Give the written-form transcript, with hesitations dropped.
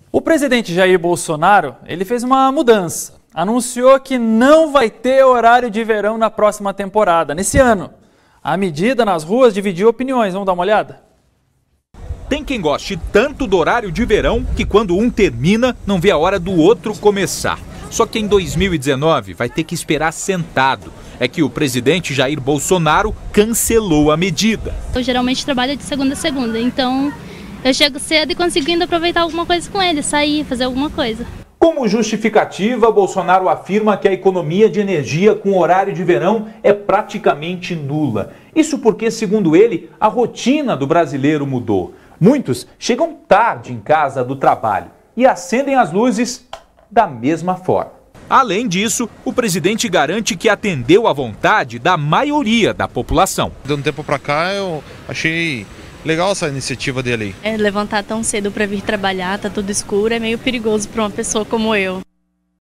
O presidente Jair Bolsonaro, ele fez uma mudança. Anunciou que não vai ter horário de verão na próxima temporada, nesse ano. A medida nas ruas dividiu opiniões. Vamos dar uma olhada? Tem quem goste tanto do horário de verão que quando um termina, não vê a hora do outro começar. Só que em 2019 vai ter que esperar sentado. É que o presidente Jair Bolsonaro cancelou a medida. Eu geralmente trabalho de segunda a segunda, então eu chego cedo e consigo ainda aproveitar alguma coisa com ele, sair, fazer alguma coisa. Como justificativa, Bolsonaro afirma que a economia de energia com horário de verão é praticamente nula. Isso porque, segundo ele, a rotina do brasileiro mudou. Muitos chegam tarde em casa do trabalho e acendem as luzes da mesma forma. Além disso, o presidente garante que atendeu à vontade da maioria da população. De um tempo para cá, eu achei legal essa iniciativa dele aí. Levantar tão cedo para vir trabalhar, tá tudo escuro, é meio perigoso para uma pessoa como eu.